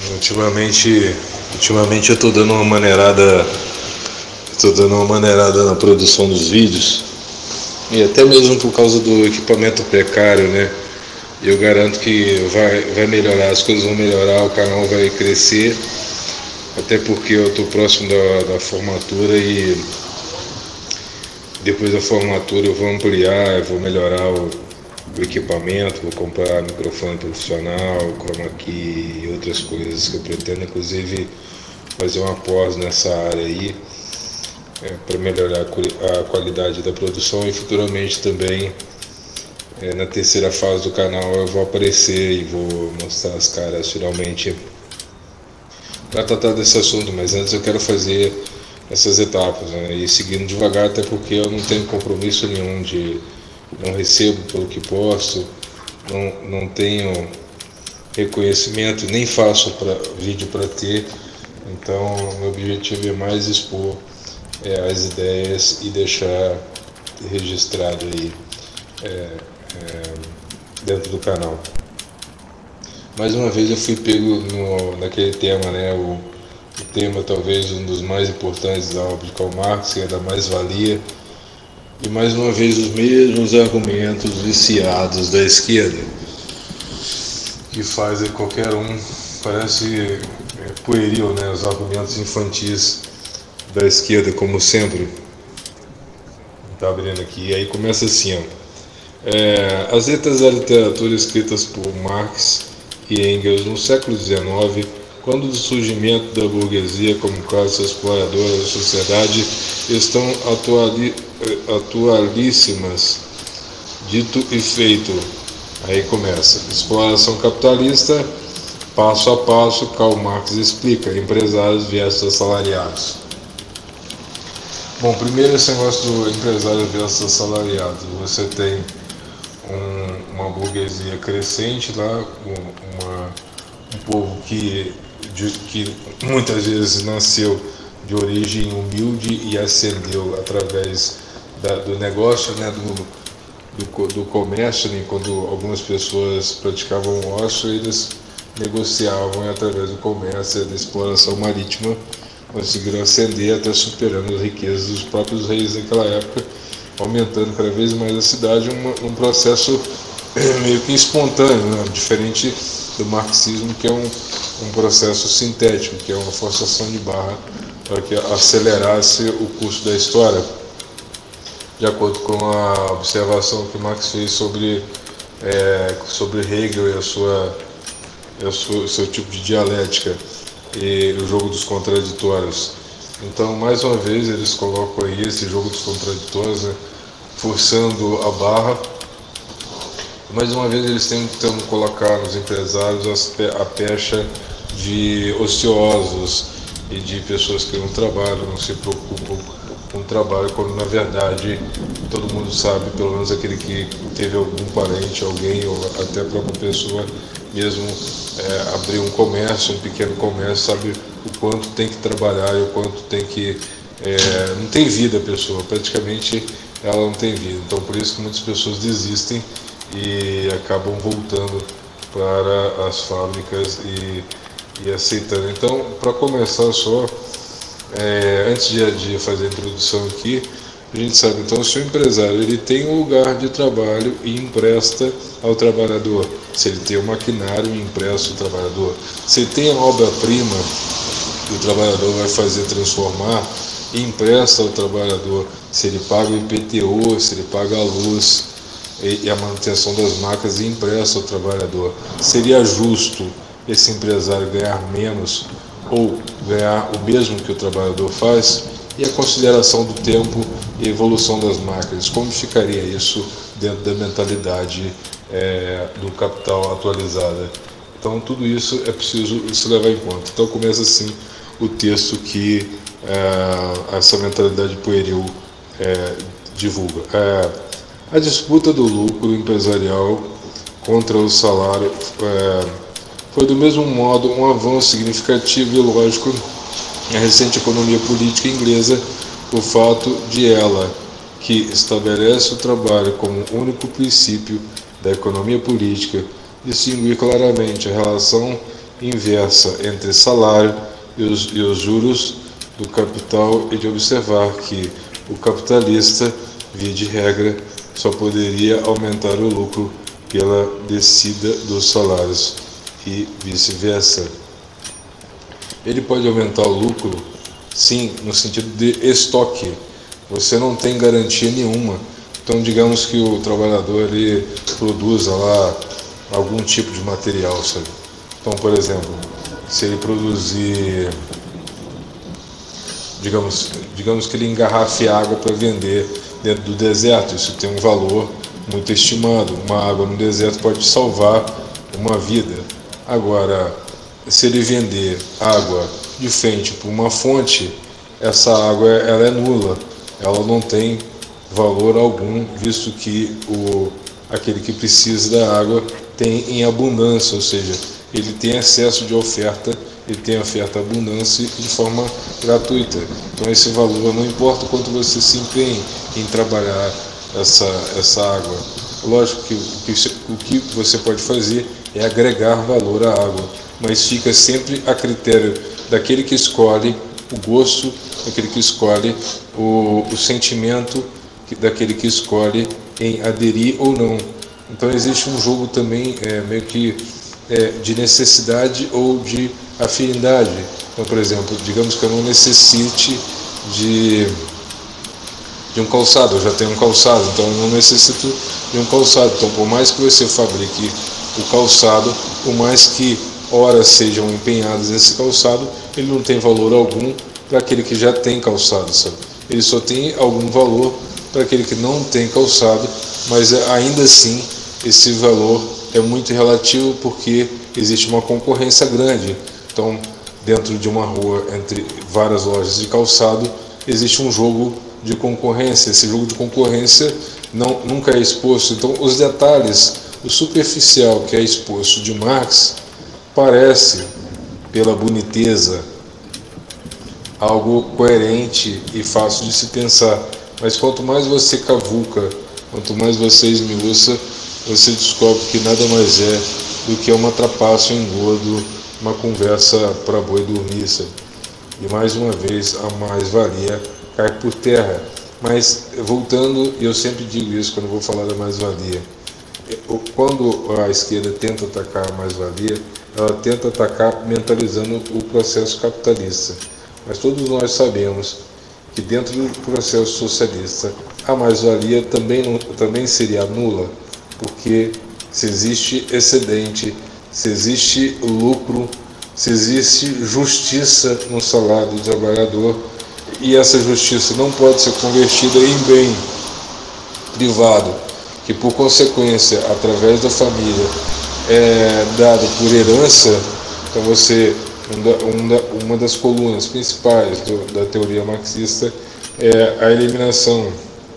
Ultimamente eu estou dando uma maneirada na produção dos vídeos, e até mesmo por causa do equipamento precário, né? Eu garanto que vai melhorar, as coisas vão melhorar, o canal vai crescer, até porque eu estou próximo da formatura e depois da formatura eu vou ampliar, eu vou melhorar o equipamento, vou comprar microfone profissional, chroma key e outras coisas que eu pretendo, inclusive fazer uma pós nessa área aí, para melhorar a qualidade da produção, e futuramente também na terceira fase do canal eu vou aparecer e vou mostrar as caras finalmente para tratar desse assunto, mas antes eu quero fazer essas etapas, né, e seguindo devagar, até porque eu não tenho compromisso nenhum não recebo pelo que posto, não tenho reconhecimento, nem faço vídeo para ter, então meu objetivo é mais expor as ideias e deixar registrado aí dentro do canal. Mais uma vez eu fui pego naquele tema, né, o tema talvez um dos mais importantes da obra de Karl Marx, que é da mais-valia, e mais uma vez os mesmos argumentos viciados da esquerda, que fazem qualquer um, parece pueril, né, os argumentos infantis da esquerda, como sempre. Tá abrindo aqui, e aí começa assim, as letras da literatura escritas por Marx e Engels no século XIX, quando do surgimento da burguesia como classe exploradora da sociedade, estão atualíssimas. Dito e feito. Aí começa. Exploração capitalista, passo a passo, Karl Marx explica. Empresários versus assalariados. Bom, primeiro esse negócio do empresário versus assalariado. Você tem uma burguesia crescente lá, um povo que muitas vezes nasceu de origem humilde e ascendeu através do negócio, né, do comércio, né, quando algumas pessoas praticavam o ócio, eles negociavam através do comércio e da exploração marítima, conseguiram ascender até superando as riquezas dos próprios reis daquela época, aumentando cada vez mais a cidade, um processo meio que espontâneo, né, diferente do marxismo, que é um processo sintético, que é uma forçação de barra para que acelerasse o curso da história, de acordo com a observação que Marx fez sobre Hegel e seu tipo de dialética e o jogo dos contraditórios. Então, mais uma vez, eles colocam aí esse jogo dos contraditórios, né, forçando a barra. Mais uma vez, eles tentam colocar nos empresários a pecha de ociosos e de pessoas que não trabalham, não se preocupam com o trabalho, quando na verdade todo mundo sabe, pelo menos aquele que teve algum parente, alguém, ou até a própria pessoa mesmo abrir um comércio, um pequeno comércio, sabe o quanto tem que trabalhar e o quanto tem que... não tem vida a pessoa, praticamente ela não tem vida. Então por isso que muitas pessoas desistem e acabam voltando para as fábricas e aceitando. Então, para começar só, antes de fazer a introdução aqui, a gente sabe, então, se o empresário ele tem um lugar de trabalho e empresta ao trabalhador, se ele tem o maquinário e empresta ao trabalhador, se ele tem a obra-prima que o trabalhador vai fazer transformar e empresta ao trabalhador, se ele paga o IPTU, se ele paga a luz e a manutenção das máquinas e empresta ao trabalhador, seria justo esse empresário ganhar menos ou ganhar o mesmo que o trabalhador faz? E a consideração do tempo e evolução das máquinas, como ficaria isso dentro da mentalidade do capital atualizada? Então tudo isso é preciso se levar em conta. Então começa assim o texto que essa mentalidade pueril divulga. A disputa do lucro empresarial contra o salário foi do mesmo modo um avanço significativo e lógico na recente economia política inglesa, o fato de ela, que estabelece o trabalho como único princípio da economia política, distinguir claramente a relação inversa entre salário e os juros do capital e de observar que o capitalista, via de regra, só poderia aumentar o lucro pela descida dos salários e vice-versa. Ele pode aumentar o lucro, sim, no sentido de estoque. Você não tem garantia nenhuma. Então, digamos que o trabalhador ele produza lá algum tipo de material, sabe? Então, por exemplo, se ele produzir, digamos que ele engarrafe água para vender dentro do deserto, isso tem um valor muito estimado. Uma água no deserto pode salvar uma vida. Agora, se ele vender água de frente para uma fonte, essa água ela é nula, ela não tem valor algum, visto que aquele que precisa da água tem em abundância, ou seja, ele tem excesso de oferta, ele tem oferta abundância de forma gratuita. Então esse valor, não importa o quanto você se empenhe em trabalhar essa água. Lógico que o que você pode fazer é agregar valor à água, mas fica sempre a critério daquele que escolhe o gosto, daquele que escolhe o sentimento, daquele que escolhe em aderir ou não. Então existe um jogo também meio que de necessidade ou de afinidade. Então, por exemplo, digamos que eu não necessite de um calçado, eu já tenho um calçado, então eu não necessito de um calçado. Então, por mais que você fabrique o calçado, por mais que horas sejam empenhadas nesse calçado, ele não tem valor algum para aquele que já tem calçado, sabe? Ele só tem algum valor para aquele que não tem calçado, mas ainda assim esse valor é muito relativo porque existe uma concorrência grande. Então, dentro de uma rua entre várias lojas de calçado, existe um jogo de concorrência. Esse jogo de concorrência nunca é exposto. Então, os detalhes, o superficial que é exposto de Marx, parece, pela boniteza, algo coerente e fácil de se pensar. Mas quanto mais você cavuca, quanto mais você esmiuça, você descobre que nada mais é do que uma trapaça, um engodo, uma conversa para boi dormir. E mais uma vez a mais-valia cai por terra. Mas voltando, eu sempre digo isso quando vou falar da mais-valia, quando a esquerda tenta atacar a mais-valia, ela tenta atacar mentalizando o processo capitalista. Mas todos nós sabemos que dentro do processo socialista a mais-valia também seria nula, porque se existe excedente, se existe lucro, se existe justiça no salário do trabalhador, e essa justiça não pode ser convertida em bem privado, que por consequência, através da família, é dado por herança. Então uma das colunas principais da teoria marxista é a eliminação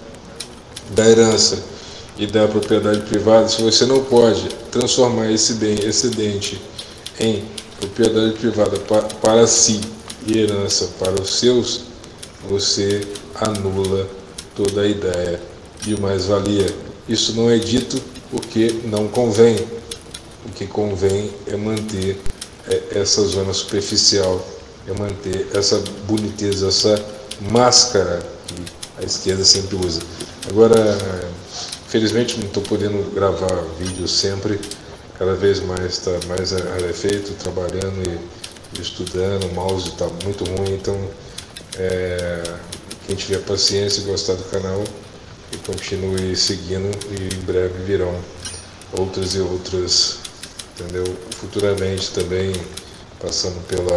da herança e da propriedade privada. Se você não pode transformar esse bem excedente em propriedade privada para si e herança para os seus, você anula toda a ideia de mais-valia. Isso não é dito porque não convém. O que convém é manter essa zona superficial, é manter essa boniteza, essa máscara que a esquerda sempre usa. Agora, infelizmente não estou podendo gravar vídeo sempre, cada vez mais está mais rarefeito, trabalhando e estudando, o mouse está muito ruim, então quem tiver paciência e gostar do canal, e continue seguindo, e em breve virão outras e outras, entendeu? Futuramente também, passando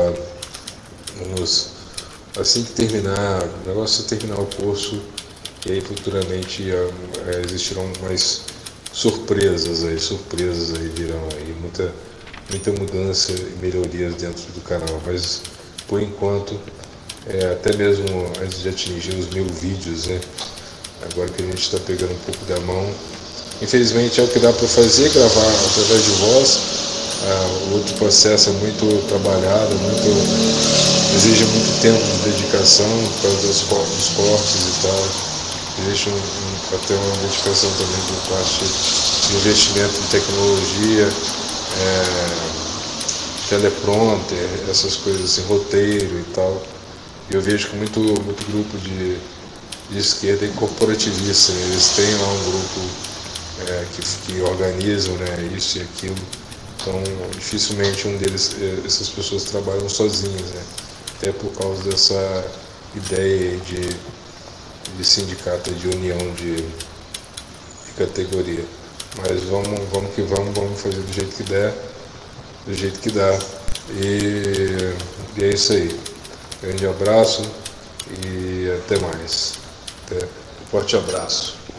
assim que terminar, o negócio é terminar o curso, e aí futuramente existirão mais surpresas aí virão aí, muita mudança e melhorias dentro do canal, mas por enquanto, até mesmo antes de atingir os 1000 vídeos, né? Agora que a gente está pegando um pouco da mão, infelizmente é o que dá para fazer, gravar através de voz. O outro processo é muito trabalhado, exige muito tempo de dedicação por causa dos cortes e tal. Existe até uma dedicação também por parte de investimento em tecnologia, teleprompter, essas coisas assim, roteiro e tal. E eu vejo que muito grupo de esquerda é corporativista, né? Eles têm lá um grupo que organizam, né, isso e aquilo. Então, dificilmente essas pessoas trabalham sozinhas, né? Até por causa dessa ideia de sindicato, de união de categoria. Mas vamos que vamos fazer do jeito que der, do jeito que dá. E é isso aí. Grande abraço e até mais. Um forte abraço.